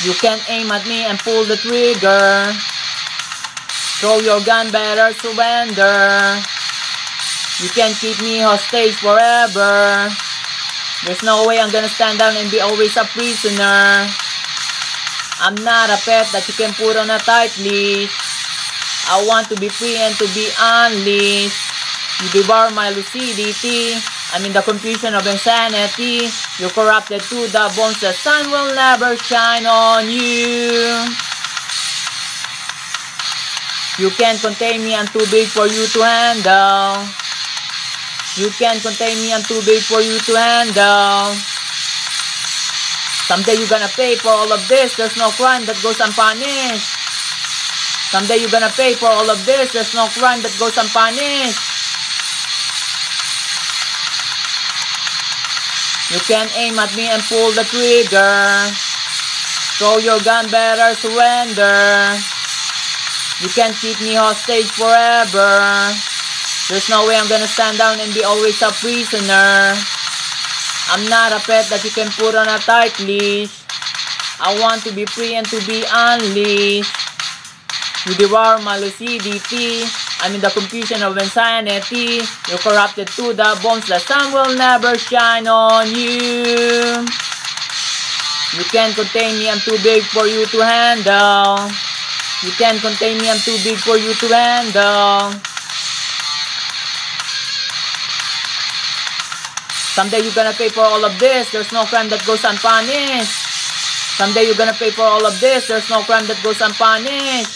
You can aim at me and pull the trigger. Throw your gun, better surrender. You can't keep me hostage forever. There's no way I'm gonna stand down and be always a prisoner. I'm not a pet that you can put on a tight leash. I want to be free and to be unleashed. You devour my lucidity. I'm in the confusion of insanity. You're corrupted to the bones. The sun will never shine on you. You can't contain me, I'm too big for you to handle. You can't contain me, I'm too big for you to handle. Someday you're gonna pay for all of this. There's no crime that goes unpunished. Someday you're gonna pay for all of this. There's no crime that goes unpunished. You can aim at me and pull the trigger. Throw your gun, better surrender. You can't keep me hostage forever. There's no way I'm gonna stand down and be always a prisoner. I'm not a pet that you can put on a tight leash. I want to be free and to be unleashed. You devour my lucidity. I'm in the confusion of insanity. You're corrupted to the bones. The sun will never shine on you. You can't contain me, I'm too big for you to handle. You can't contain me, I'm too big for you to handle. Someday you're gonna pay for all of this. There's no crime that goes unpunished. Someday you're gonna pay for all of this. There's no crime that goes unpunished.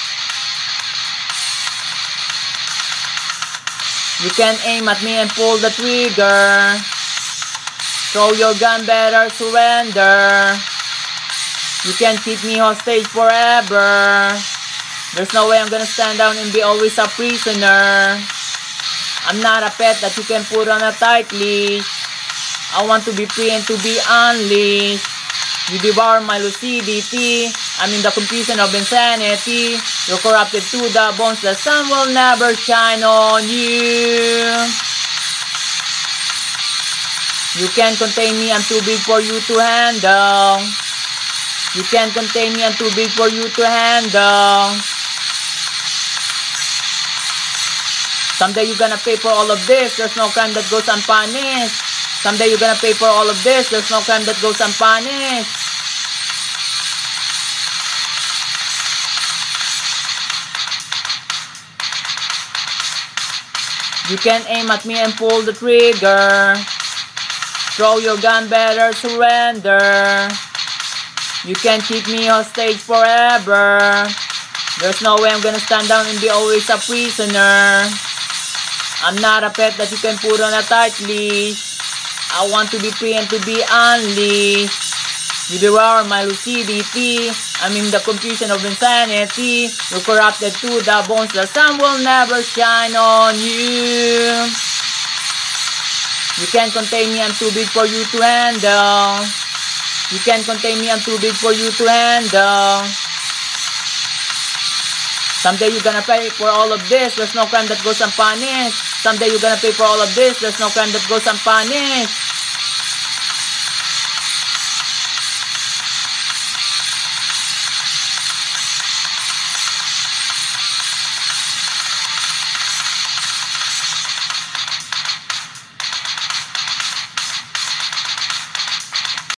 You can aim at me and pull the trigger. Throw your gun, better surrender. You can't keep me hostage forever. There's no way I'm gonna stand down and be always a prisoner. I'm not a pet that you can put on a tight leash. I want to be free and to be unleashed. You devour my lucidity. I'm in the confusion of insanity. You're corrupted to the bones. The sun will never shine on you. You can't contain me, I'm too big for you to handle. You can't contain me, I'm too big for you to handle. Someday you're gonna pay for all of this. There's no crime that goes unpunished. Someday you're gonna pay for all of this. There's no crime that goes unpunished. You can aim at me and pull the trigger. Throw your gun, better surrender. You can't keep me hostage forever. There's no way I'm gonna stand down and be always a prisoner. I'm not a pet that you can put on a tight leash. I want to be free and to be unleashed. You devour my lucidity. I'm in the confusion of insanity. You're corrupted to the bones. The sun will never shine on you. You can't contain me, I'm too big for you to handle. You can't contain me, I'm too big for you to handle. Someday you're gonna pay for all of this. There's no crime that goes unpunished. Someday you're gonna pay for all of this. There's no crime that goes unpunished.